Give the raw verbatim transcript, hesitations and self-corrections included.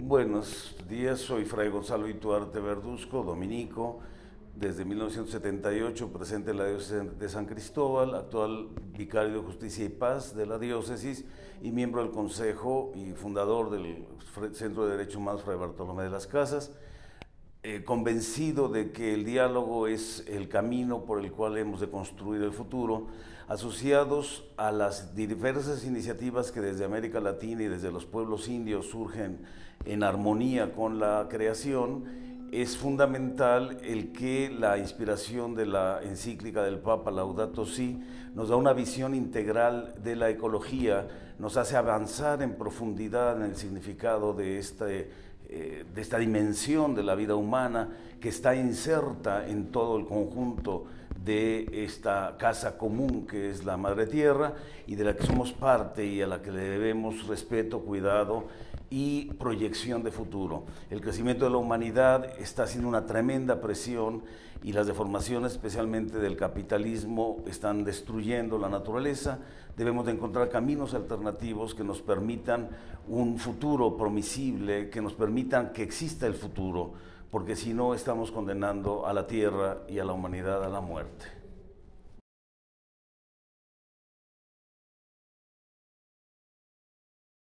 Buenos días, soy Fray Gonzalo Ituarte Verduzco, dominico, desde mil novecientos setenta y ocho presente en la diócesis de San Cristóbal, actual vicario de Justicia y Paz de la diócesis y miembro del Consejo y fundador del Centro de Derechos Humanos Fray Bartolomé de las Casas, eh, convencido de que el diálogo es el camino por el cual hemos de construir el futuro, asociados a las diversas iniciativas que desde América Latina y desde los pueblos indios surgen en armonía con la creación. Es fundamental el que la inspiración de la encíclica del Papa Laudato Si nos da una visión integral de la ecología, nos hace avanzar en profundidad en el significado de, este, eh, de esta dimensión de la vida humana que está inserta en todo el conjunto de esta casa común que es la Madre Tierra y de la que somos parte y a la que le debemos respeto, cuidado y proyección de futuro. El crecimiento de la humanidad está haciendo una tremenda presión y las deformaciones, especialmente del capitalismo, están destruyendo la naturaleza. Debemos de encontrar caminos alternativos que nos permitan un futuro promisible, que nos permitan que exista el futuro, porque si no estamos condenando a la Tierra y a la humanidad a la muerte.